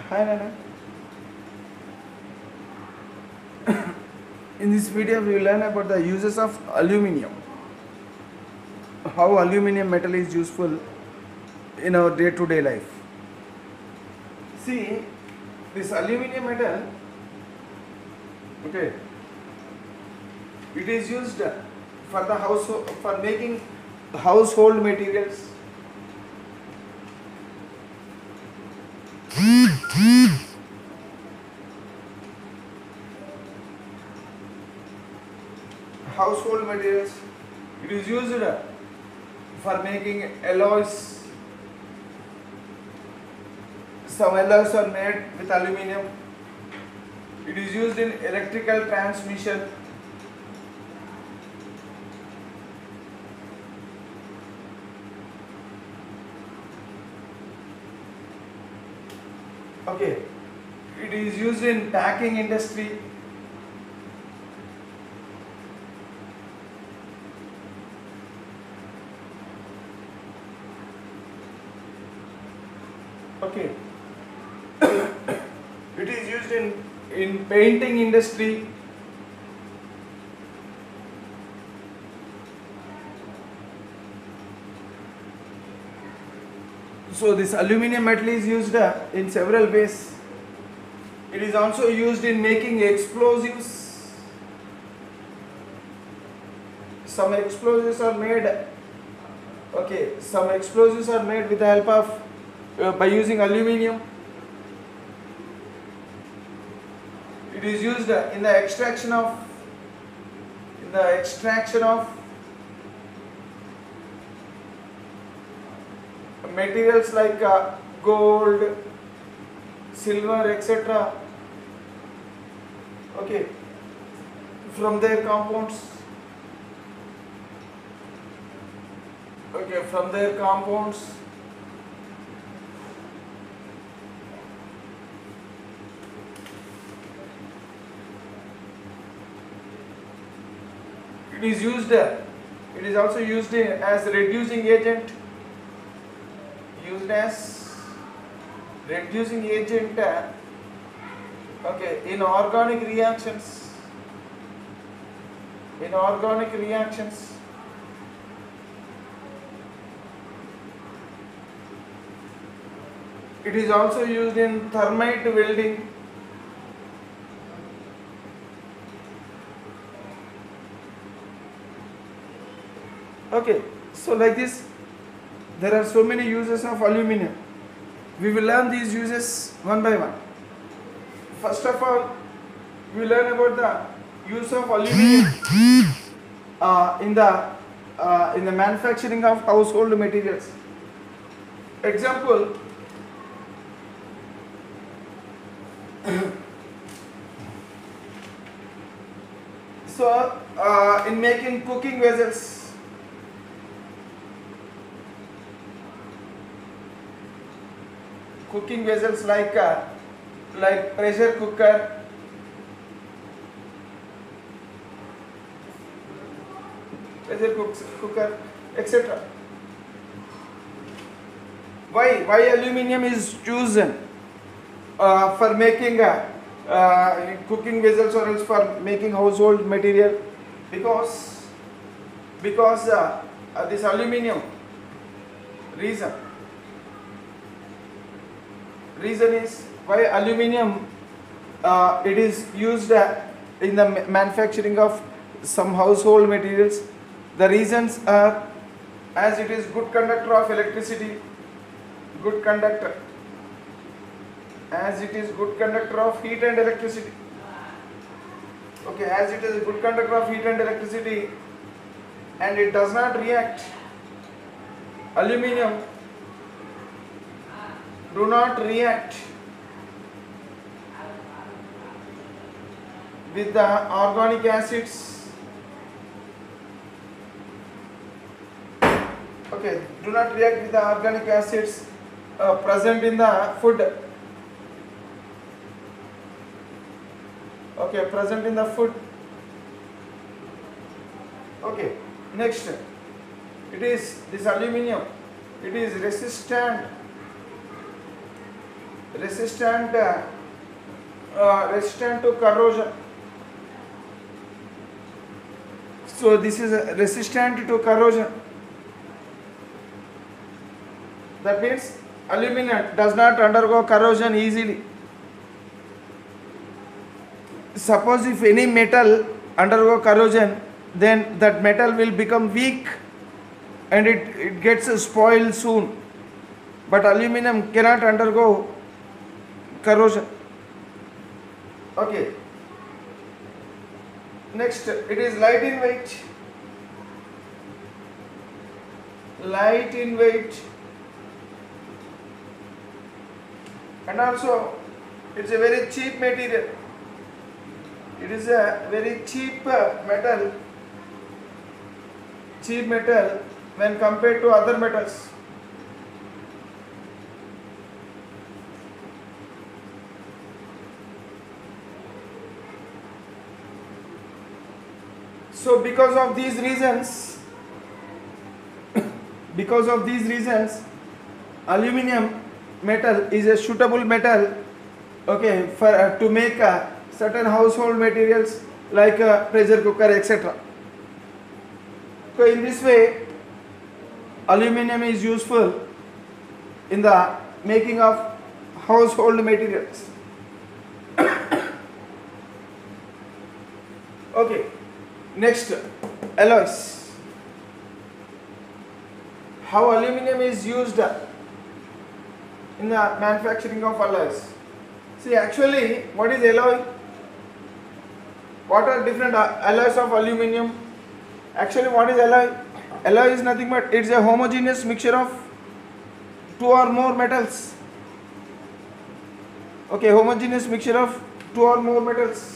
Hi Nana. In this video we will learn about the uses of aluminium. How aluminium metal is useful in our day-to-day life. See, this aluminium metal, okay, it is used for the household, for making household materials. Household materials. It is used for making alloys. Some alloys are made with aluminium. It is used in electrical transmission. Okay, it is used in packing industry. Okay, it is used in painting industry. So this aluminium metal is used in several ways. It is also used in making explosives. Some explosives are made. Okay, some explosives are made with the help of by using aluminium. It is used in the extraction of materials like gold, silver, etc. Okay, from their compounds. Okay, from their compounds. It is used. It is also used as reducing agent. Used as reducing agent. Okay, in organic reactions. In organic reactions. It is also used in thermite welding. Okay, so like this, there are so many uses of aluminium. We will learn these uses one by one. First of all, we will learn about the use of aluminium in the manufacturing of household materials. Example. So, in making cooking vessels. Cooking vessels like pressure cooker, etc. Why aluminium is chosen for making cooking vessels or else for making household material? Because this aluminium reason is why aluminium it is used in the manufacturing of some household materials. The reasons are, as it is good conductor of electricity, good conductor, as it is good conductor of heat and electricity. Okay, as it is a good conductor of heat and electricity, and it does not react. Aluminium do not react with the organic acids. Okay, do not react with the organic acids present in the food. Okay, present in the food. Okay, next, it is this aluminium. It is resistant resistant resistant to corrosion. So this is resistant to corrosion. That means aluminum does not undergo corrosion easily. Suppose if any metal undergo corrosion, then that metal will become weak and it gets spoiled soon. But aluminum cannot undergo corrosion. Okay. Next, it is light in weight. Light in weight. And also, it's a very cheap material. It is a very cheap metal. Cheap metal when compared to other metals. So because of these reasons, aluminum metal is a suitable metal, okay, for to make certain household materials like pressure cooker, etc. So in this way, aluminum is useful in the making of household materials. Okay. Next, alloys. How aluminum is used in the manufacturing of alloys. See, actually, what is alloy? What are different alloys of aluminum? Actually, what is alloy? Alloy is nothing but it's a homogeneous mixture of two or more metals. Okay, homogeneous mixture of two or more metals.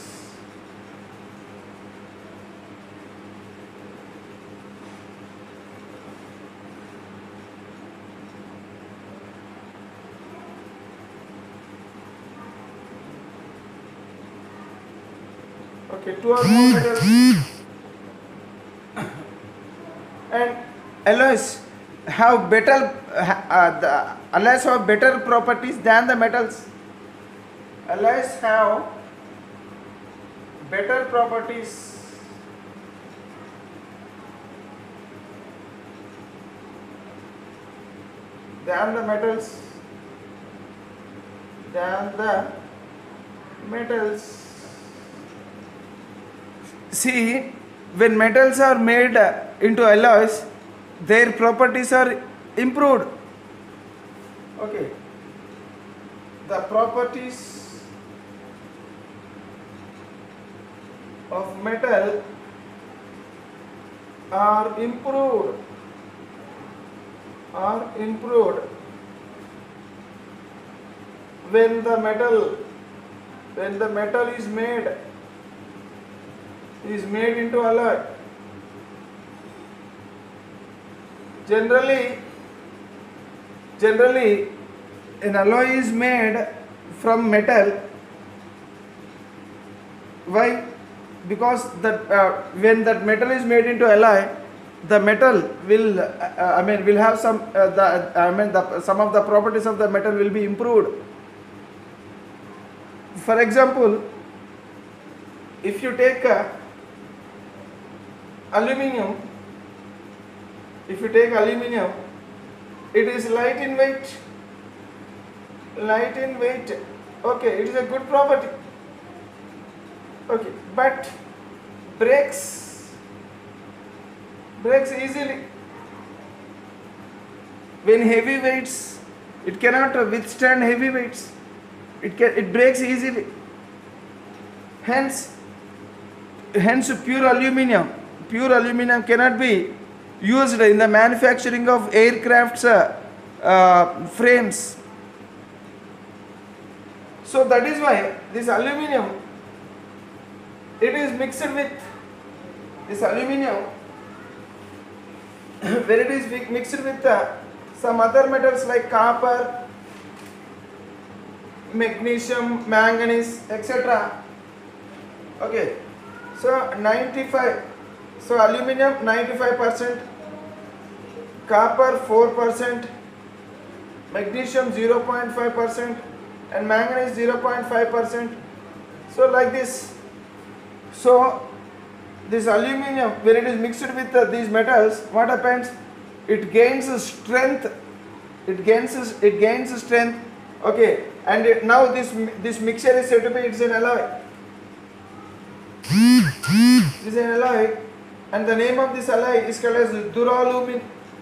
Okay, two or more metals. And alloys have better the alloys have better properties than the metals. Alloys have better properties than the metals. See, when metals are made into alloys, their properties are improved. Okay. The properties of metal are improved when the metal is made into alloy. Generally an alloy is made from metal. Why? Because when that metal is made into alloy, the metal will will have some some of the properties of the metal will be improved. For example, if you take aluminum, it is light in weight. Okay, it is a good property. Okay, but breaks easily. When heavy weights, it cannot withstand heavy weights. It breaks easily. Hence pure aluminum cannot be used in the manufacturing of aircrafts frames. So that is why this aluminum, it is mixed with this aluminum when it is mixed with some other metals like copper, magnesium, manganese, etc. Okay, so aluminum 95%, copper 4%, magnesium 0.5%, and manganese 0.5%. So like this. So this aluminum, when it is mixed with these metals, what happens? It gains strength. It gains strength. Okay, and now this mixture is said to be, it's an alloy. It is an alloy, and the name of this alloy is called as duralumin.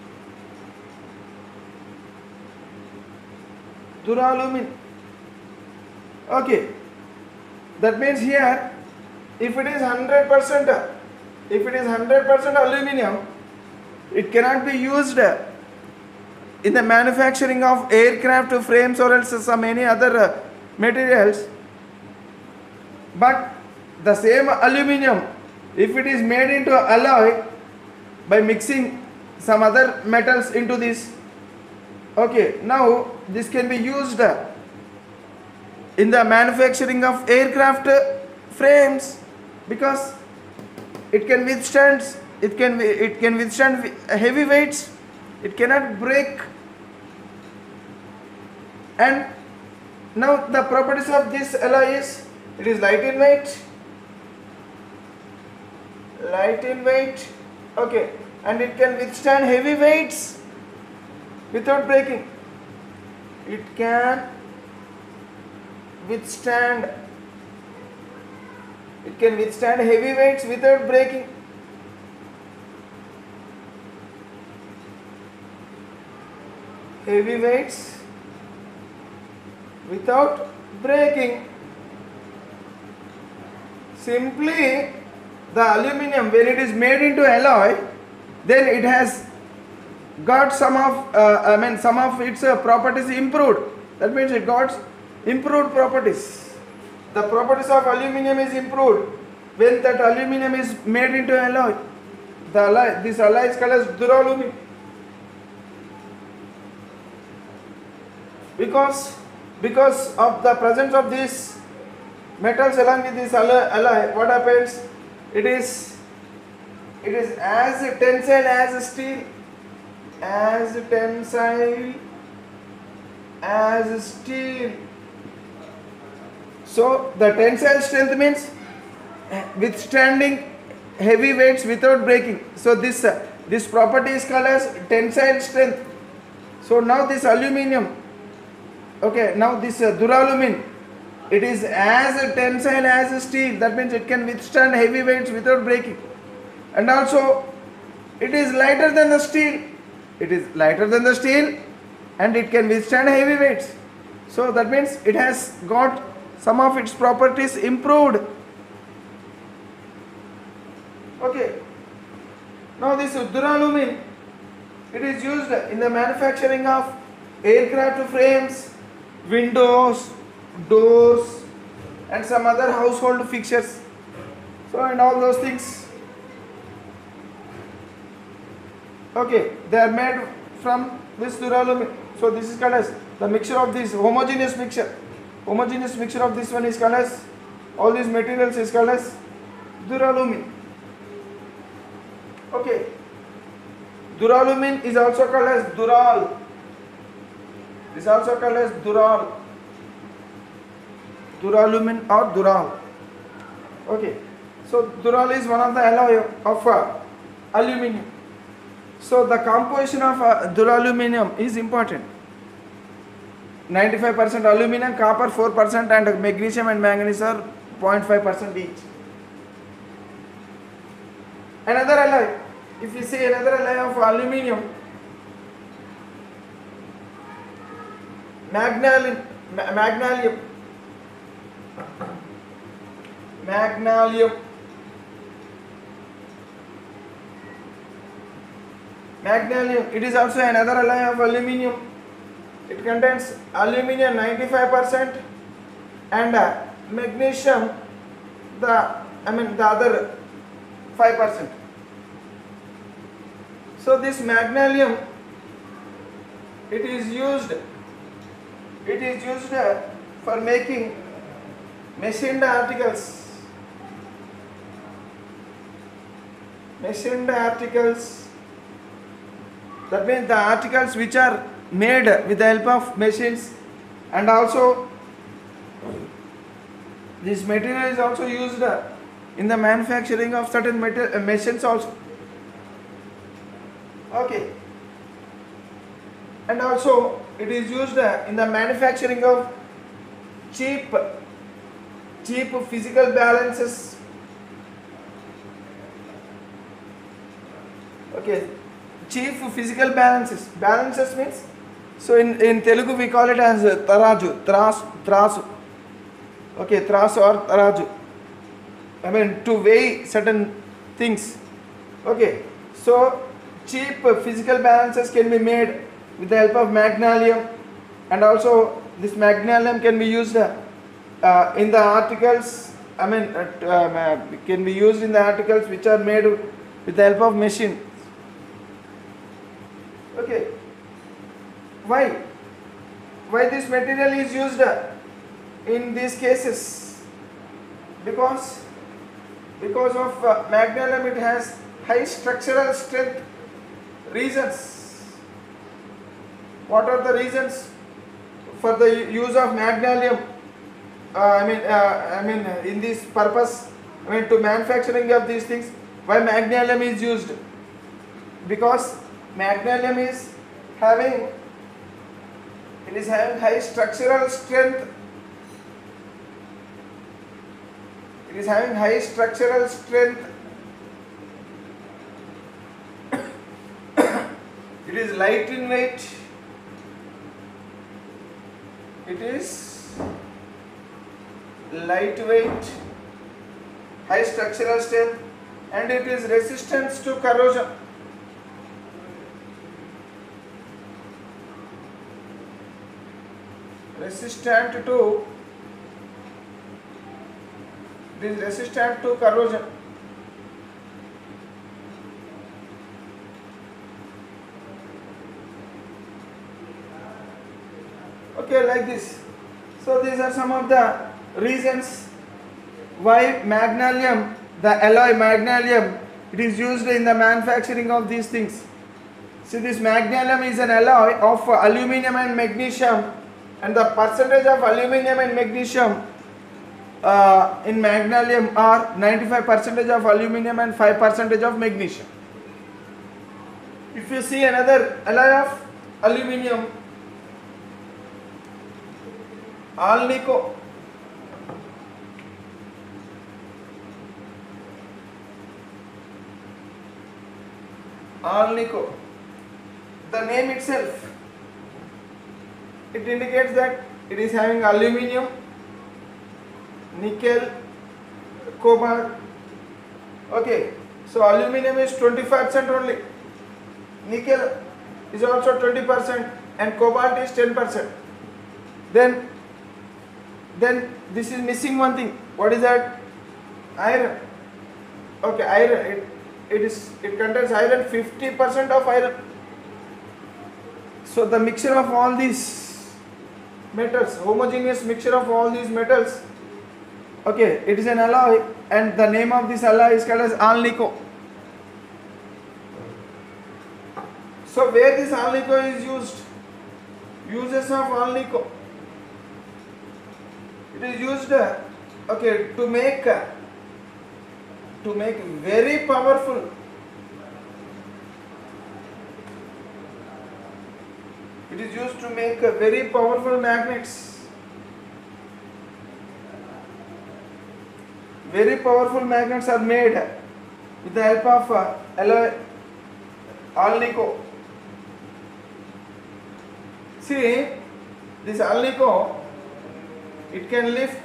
Duralumin. Okay, that means here, if it is 100%, aluminum, it cannot be used in the manufacturing of aircraft frames or else some any other materials. But the same aluminum, if it is made into alloy by mixing some other metals into this, okay, now this can be used in the manufacturing of aircraft frames, because it can withstand heavy weights. It cannot break. And now the properties of this alloy is, it is light in weight, okay, and it can withstand heavy weights without breaking. It can withstand heavy weights without breaking. Heavy weights without breaking. Simply, the aluminum, when it is made into alloy, then it has got some of its properties improved. That means it got improved properties. The properties of aluminum is improved when that aluminum is made into alloy. This alloy is called as duralumin. Because of the presence of these metals along with this alloy, what happens? It is as tensile as steel. As tensile as steel. So the tensile strength means withstanding heavy weights without breaking. So this property is called as tensile strength. So now this aluminum, okay, now this duralumin, it is as tensile as steel. That means it can withstand heavy weights without breaking. And also it is lighter than the steel. It is lighter than the steel and it can withstand heavy weights. So that means it has got some of its properties improved. Okay. Now this duralumin, it is used in the manufacturing of aircraft frames, windows, doors, and some other household fixtures. So and all those things. Okay, they are made from this duralumin. So this is called as the mixture of this homogeneous mixture. Homogeneous mixture of this one is called as, all these materials is called as duralumin. Okay. Duralumin is also called as dural. This is also called as dural. Duralumin or dural. Okay. So dural is one of the alloy of aluminium. So the composition of duraluminum is important. 95% aluminum, copper 4%, and magnesium and manganese are 0.5% each. Another alloy, if you see another alloy of aluminium, magnesium. Magnesium, it is also another alloy of aluminium. It contains aluminium 95% and magnesium the other 5%. So this magnesium, it is used for making machined articles. That means the articles which are made with the help of machines, and also This material is also used in the manufacturing of certain machines also. Okay. And also it is used in the manufacturing of cheap physical balances. Okay, cheap physical balances. Balances means, so in Telugu we call it as taraju, trasu. Okay, trasu or taraju. I mean, to weigh certain things. Okay, so cheap physical balances can be made with the help of magnesium, and also this magnesium can be used in the articles. I mean, can be used in the articles which are made with the help of machine. Okay, why this material is used in these cases? Because of magnesium, it has high structural strength. Reasons. What are the reasons for the use of magnesium? I mean, in this purpose, I mean, to manufacturing of these things. Why magnesium is used? Because magnesium is having high structural strength. It is having high structural strength. It is light in weight. It is lightweight, high structural strength, and it is resistant to corrosion. Resistant to corrosion. Okay, like this. So these are some of the reasons why magnesium, the alloy magnesium, it is used in the manufacturing of these things. See, this magnesium is an alloy of aluminum and magnesium, and the percentage of aluminum and magnesium in magnesium are 95% of aluminum and 5% of magnesium. If you see another alloy of aluminum, Alnico. Alnico. The name itself, it indicates that it is having aluminum, nickel, cobalt. Okay, so aluminum is 25% only, nickel is also 20%, and cobalt is 10%. Then this is missing one thing. What is that? Iron. Okay, iron. It contains iron, 50% of iron. So the mixture of all these metals, homogeneous mixture of all these metals. Okay, it is an alloy, and the name of this alloy is called as Alnico. So where this Alnico is used? Uses of Alnico. It is used, okay, to make very powerful, it is used to make very powerful magnets. Very powerful magnets are made with the help of alloy Alnico. See, this Alnico, it can lift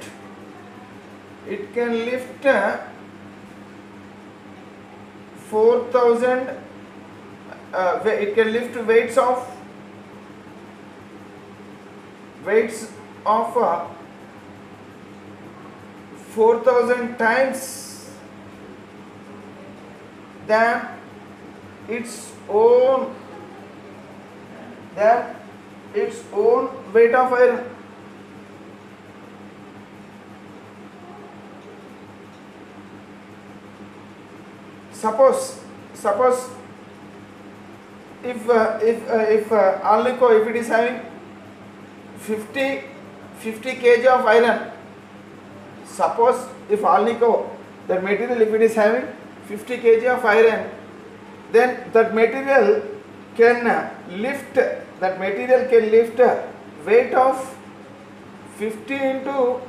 4,000, it can lift weights of 4,000 times than its own weight of iron. Suppose if Alnico, if it is having 50 kg of iron, suppose if Alnico, that material, if it is having 50 kg of iron, then that material can lift, weight of 50 into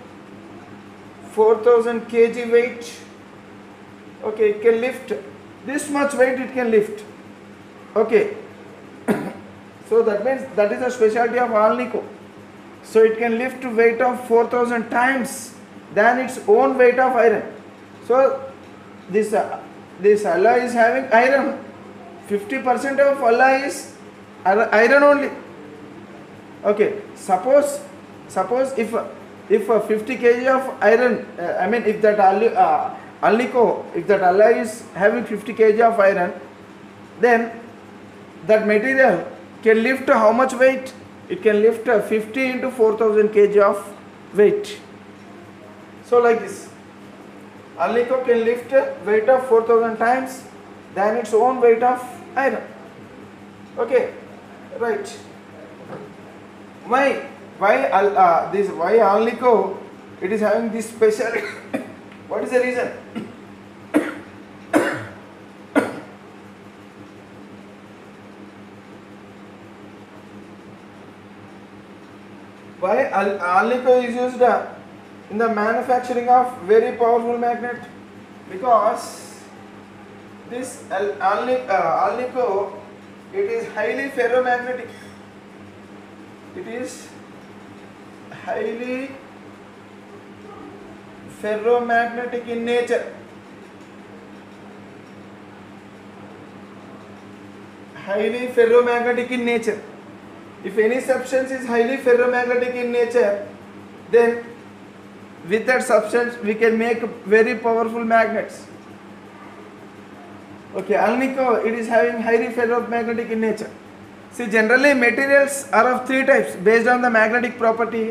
4000 kg weight. Okay, it can lift this much weight, it can lift. Okay. So that means that is a specialty of Alnico. So it can lift weight of 4000 times than its own weight of iron. So this alloy is having iron. 50% of alloy is iron only. Okay. Suppose if 50 kg of iron, if that Alnico, if that alloy is having 50 kg of iron, then that material can lift how much weight? It can lift 50 into 4000 kg of weight. So like this, Alnico can lift weight of 4000 times than its own weight of iron. Okay, right. Why Alnico, it is having this special what is the reason? Why Alnico is used in the manufacturing of very powerful magnet? Because this Alnico, it is highly ferromagnetic. It is highly ferromagnetic in nature. Highly ferromagnetic in nature. If any substance is highly ferromagnetic in nature, then with that substance we can make very powerful magnets. Okay, Alnico, it is having highly ferromagnetic in nature. See, generally materials are of three types based on the magnetic property.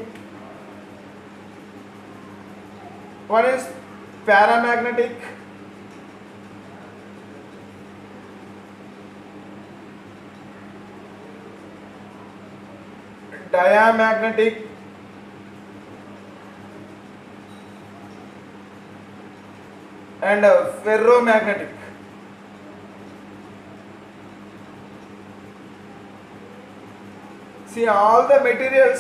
One is paramagnetic, diamagnetic, and ferromagnetic. See, all the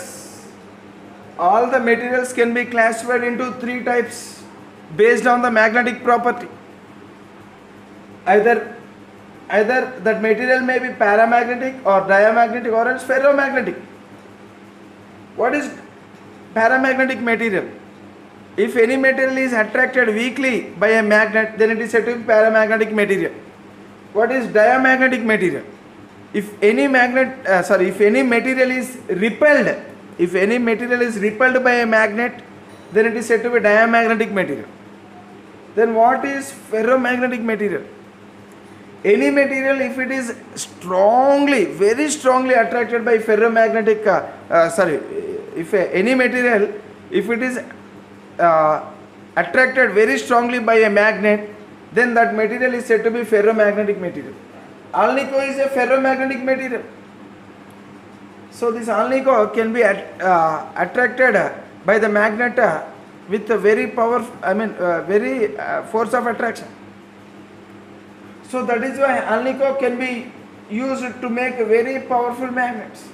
materials can be classified into three types based on the magnetic property. Either that material may be paramagnetic or diamagnetic or else ferromagnetic. What is paramagnetic material? If any material is attracted weakly by a magnet, then it is said to be paramagnetic material. What is diamagnetic material? If any material is repelled, by a magnet, then it is said to be diamagnetic material. Then what is ferromagnetic material? Any material, if it is very strongly attracted by ferromagnetic, if it is attracted very strongly by a magnet, then that material is said to be ferromagnetic material. Alnico is a ferromagnetic material. So this Alnico can be attracted by the magnet with a very powerful, very force of attraction. So that is why Alnico can be used to make very powerful magnets.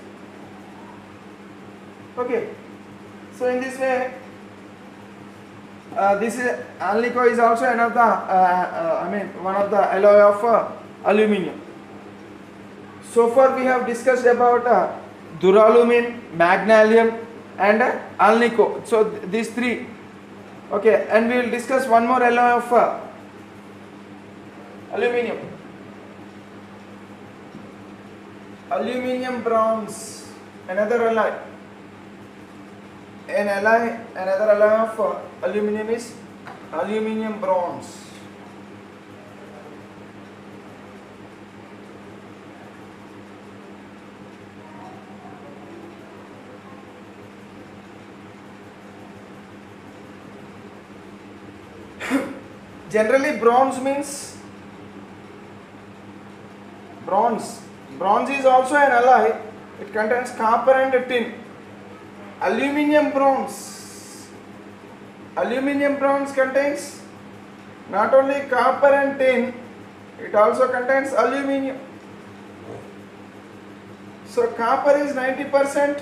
Okay. So in this way, this is Alnico is also one of the alloy of aluminium. So far we have discussed about duralumin, magnesium, and Alnico. So these three. Okay, and we will discuss one more alloy of aluminium. Aluminium bronze, another alloy. Another alloy of aluminium is aluminium bronze. Generally, bronze means bronze. Bronze is also an alloy. It contains copper and tin. Aluminium bronze. Aluminium bronze contains not only copper and tin, it also contains aluminium. So copper is 90%,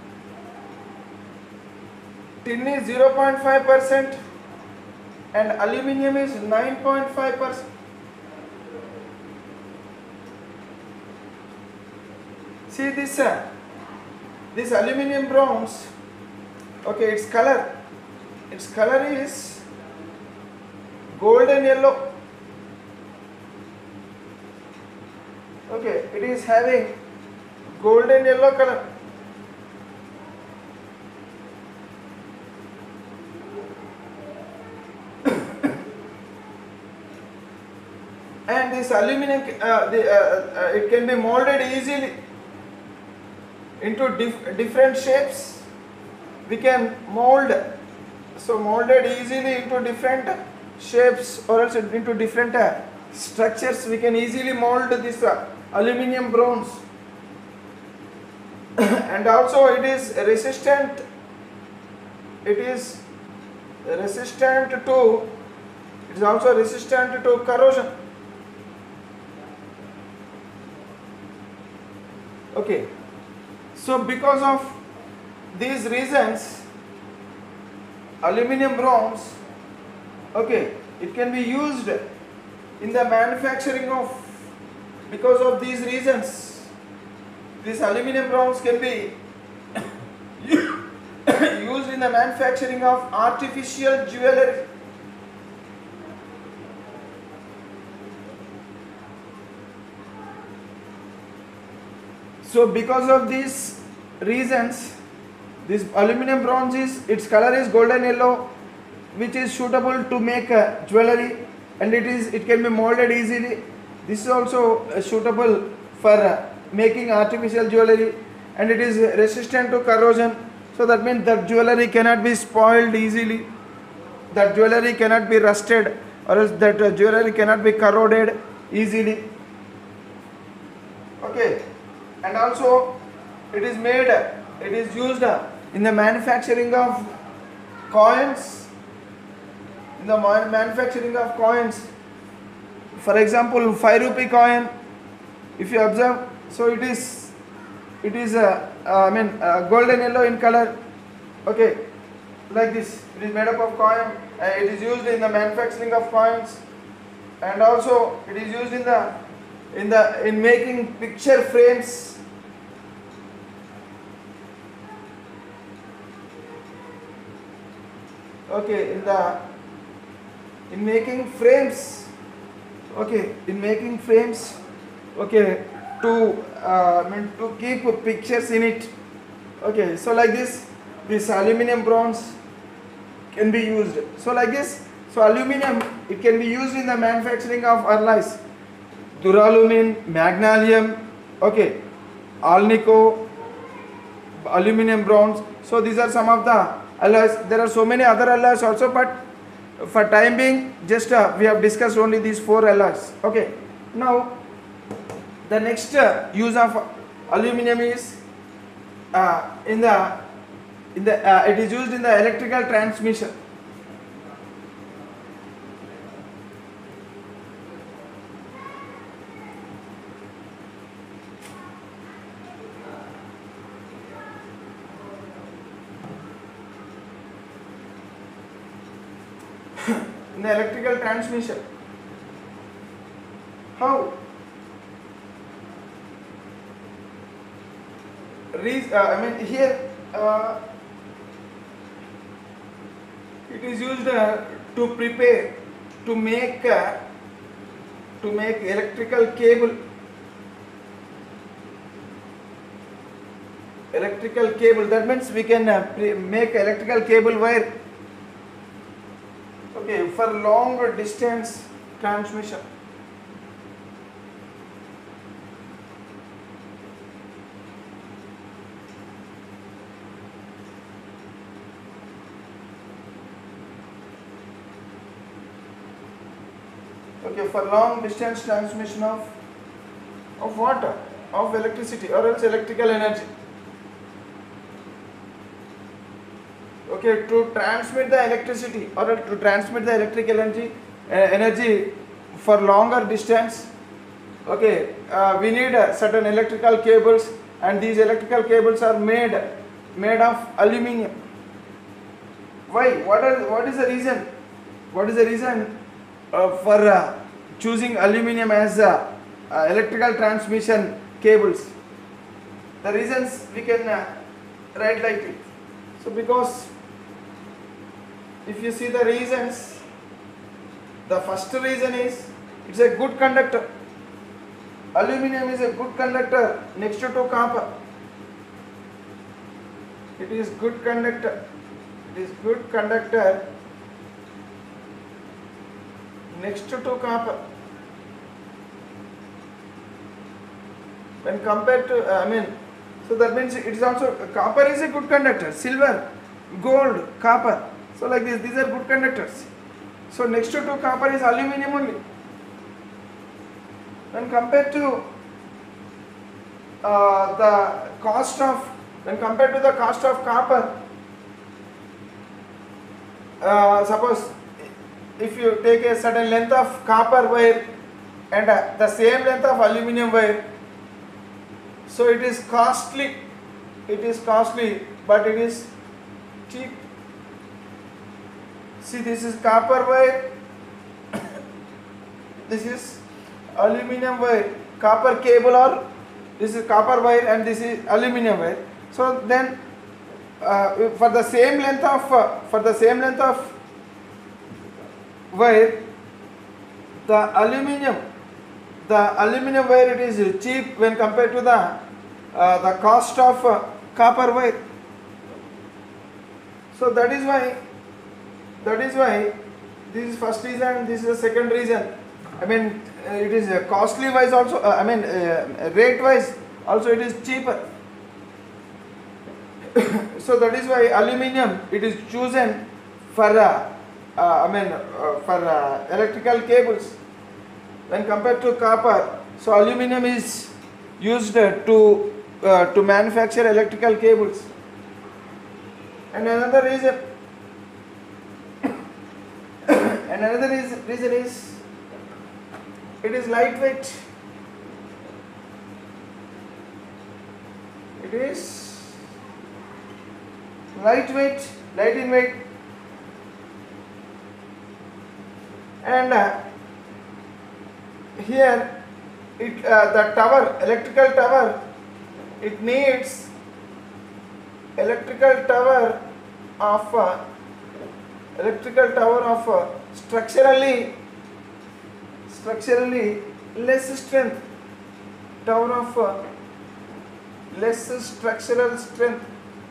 tin is 0.5%, and aluminium is 9.5%. See this aluminium bronze, okay, its color is golden yellow. Okay, it is having golden yellow color. And this aluminum, it can be molded easily into different shapes. We can molded easily into different shapes, or else into different structures. We can easily mold this aluminium bronze. And also it is resistant. It is also resistant to corrosion. Okay, so because of these reasons, aluminium bronze, okay, it can be used in the manufacturing of, because of these reasons, this aluminium bronze can be used in the manufacturing of artificial jewelry. So because of these reasons, this aluminium bronze its color is golden yellow, which is suitable to make jewelry, and it can be molded easily. This is also suitable for making artificial jewelry, and it is resistant to corrosion. So that means that jewelry cannot be spoiled easily, that jewelry cannot be rusted, or else that jewelry cannot be corroded easily. Okay, and also it is used in the manufacturing of coins. In the manufacturing of coins, for example, 5 rupee coin, if you observe, so it is golden yellow in color. Okay, like this, it is made up of coin. It is used in the manufacturing of coins, and also it is used in making picture frames. Okay, in making frames. Okay, in making frames. Okay, to keep pictures in it. Okay, so like this aluminium bronze can be used. So like this, so aluminium, it can be used in the manufacturing of alloys. Duralumin, magnesium, okay, alnico, aluminium bronze. So these are some of the alloys. There are so many other alloys also, but for time being, just we have discussed only these 4 alloys. Okay, now the next use of aluminium is it is used in the electrical transmission. In the electrical transmission, how? Here it is used to prepare, to make electrical cable. That means we can make electrical cable wire. Okay, for long distance transmission. Okay, for long distance transmission of water, of electricity, or else electrical energy. Okay, to transmit the electricity or to transmit the electric energy for longer distance. Okay, we need certain electrical cables, and these electrical cables are made of aluminium. Why? What is the reason? What is the reason for choosing aluminium as electrical transmission cables? The reasons we can write like it. So because if you see the reasons, the first reason is it's a good conductor. Aluminium is a good conductor next to copper. It is good conductor. It is good conductor next to copper. When compared to, so that means it is also, copper is a good conductor, silver, gold, copper. So like this, these are good conductors. So next to copper is aluminium only. When compared to the cost of copper, suppose if you take a certain length of copper wire and the same length of aluminium wire, so it is costly, but it is cheap. See, this is copper wire, this is aluminium wire, copper cable, or this is copper wire and this is aluminium wire. So then for the same length of wire, the aluminium wire, it is cheap when compared to the cost of copper wire. So that is why this is first reason, this is the second reason. It is costly wise also, rate wise also it is cheaper. So that is why aluminium, it is chosen for electrical cables when compared to copper. So aluminium is used to manufacture electrical cables. And another reason is it is lightweight. It is light in weight, and here the electrical tower, it needs electrical tower of structurally less strength, tower of less structural strength,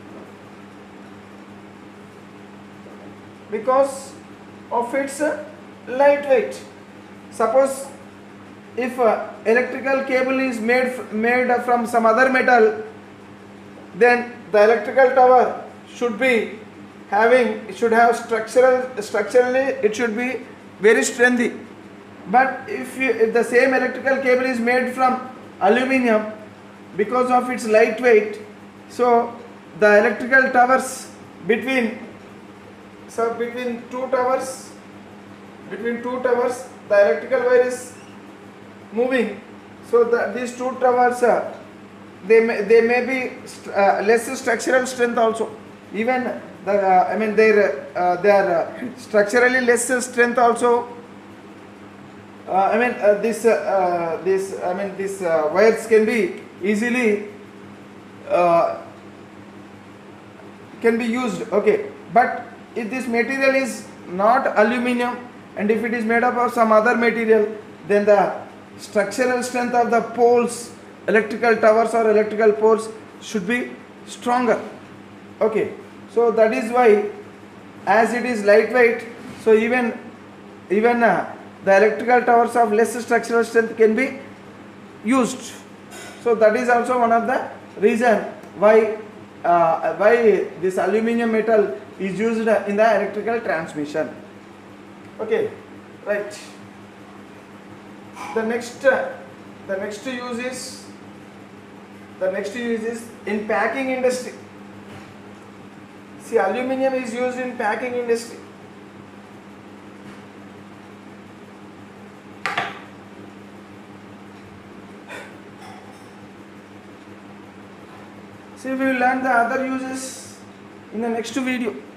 because of its lightweight. Suppose if electrical cable is made from some other metal, then the electrical tower should have structurally it should be very strengthy. But if the same electrical cable is made from aluminium, because of its lightweight, so the electrical towers between two towers, the electrical wire is moving. So these two towers, they may be less structural strength also. Even they are structurally less strength also. These wires can be easily can be used. Okay, but if this material is not aluminium and if it is made up of some other material, then the structural strength of the poles, electrical towers or electrical poles, should be stronger. Okay, so that is why, as it is lightweight, so even the electrical towers of less structural strength can be used. So that is also one of the reason why this aluminium metal is used in the electrical transmission. Okay, right. The next use is in packing industry. See, aluminium is used in packing industry. See, we will learn the other uses in the next video.